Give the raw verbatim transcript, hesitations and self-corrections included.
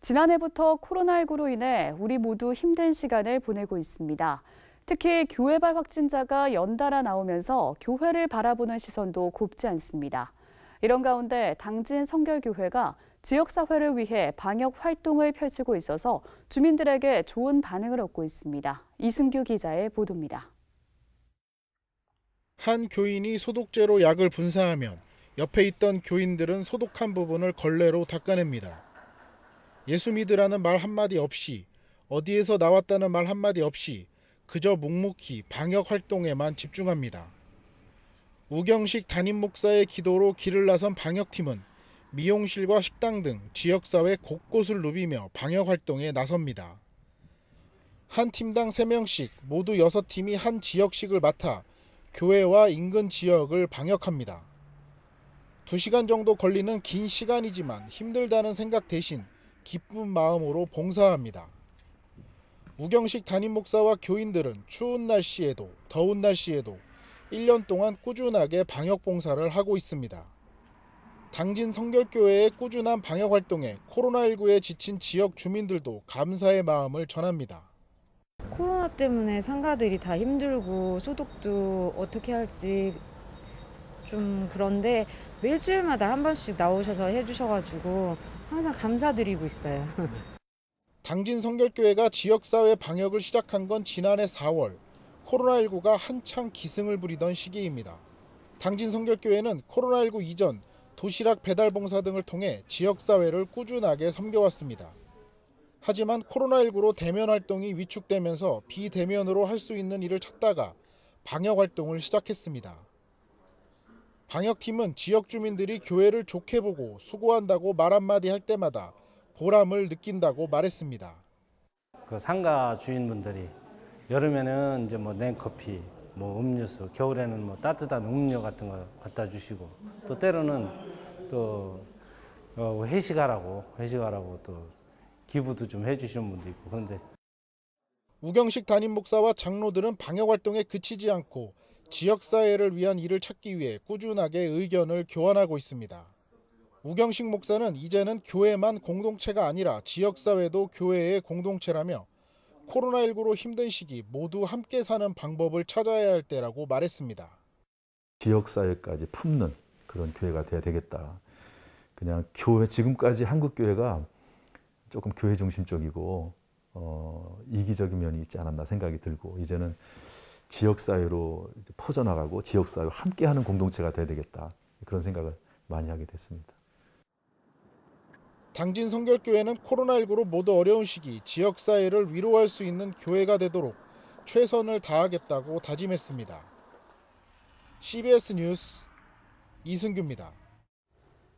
지난해부터 코로나십구로 인해 우리 모두 힘든 시간을 보내고 있습니다. 특히 교회발 확진자가 연달아 나오면서 교회를 바라보는 시선도 곱지 않습니다. 이런 가운데 당진 성결교회가 지역사회를 위해 방역 활동을 펼치고 있어서 주민들에게 좋은 반응을 얻고 있습니다. 이승규 기자의 보도입니다. 한 교인이 소독제로 약을 분사하면 옆에 있던 교인들은 소독한 부분을 걸레로 닦아냅니다. 예수 믿으라는 말 한마디 없이, 어디에서 나왔다는 말 한마디 없이 그저 묵묵히 방역 활동에만 집중합니다. 우경식 담임 목사의 기도로 길을 나선 방역팀은 미용실과 식당 등 지역사회 곳곳을 누비며 방역 활동에 나섭니다. 한 팀당 세 명씩 모두 여섯 팀이 한 지역씩을 맡아 교회와 인근 지역을 방역합니다. 두 시간 정도 걸리는 긴 시간이지만 힘들다는 생각 대신 기쁜 마음으로 봉사합니다. 우경식 담임 목사와 교인들은 추운 날씨에도 더운 날씨에도 일 년 동안 꾸준하게 방역 봉사를 하고 있습니다. 당진 성결교회의 꾸준한 방역 활동에 코로나십구에 지친 지역 주민들도 감사의 마음을 전합니다. 코로나 때문에 상가들이 다 힘들고 소독도 어떻게 할지 좀 그런데 일주일마다 한 번씩 나오셔서 해주셔가지고 항상 감사드리고 있어요. 당진 성결교회가 지역사회 방역을 시작한 건 지난해 사월, 코로나십구가 한창 기승을 부리던 시기입니다. 당진 성결교회는 코로나십구 이전 도시락 배달 봉사 등을 통해 지역사회를 꾸준하게 섬겨왔습니다. 하지만 코로나십구로 대면 활동이 위축되면서 비대면으로 할 수 있는 일을 찾다가 방역 활동을 시작했습니다. 방역팀은 지역 주민들이 교회를 좋게 보고 수고한다고 말 한마디 할 때마다 보람을 느낀다고 말했습니다. 그 상가 주인분들이 여름에는 이제 뭐 냉커피, 뭐 음료수, 겨울에는 뭐 따뜻한 음료 같은 거 갖다 주시고 또 때로는 또 회식하라고 회식하라고 또 기부도 좀 해주시는 분도 있고 그런데 우경식 담임 목사와 장로들은 방역 활동에 그치지 않고 지역사회를 위한 일을 찾기 위해 꾸준하게 의견을 교환하고 있습니다. 우경식 목사는 이제는 교회만 공동체가 아니라 지역사회도 교회의 공동체라며 코로나십구로 힘든 시기 모두 함께 사는 방법을 찾아야 할 때라고 말했습니다. 지역사회까지 품는 그런 교회가 돼야 되겠다. 그냥 교회, 지금까지 한국교회가 조금 교회 중심적이고 어, 이기적인 면이 있지 않았나 생각이 들고 이제는 지역사회로 퍼져나가고 지역사회와 함께하는 공동체가 돼야 되겠다. 그런 생각을 많이 하게 됐습니다. 당진 성결교회는 코로나십구로 모두 어려운 시기 지역사회를 위로할 수 있는 교회가 되도록 최선을 다하겠다고 다짐했습니다. 씨비에스 뉴스 이승규입니다.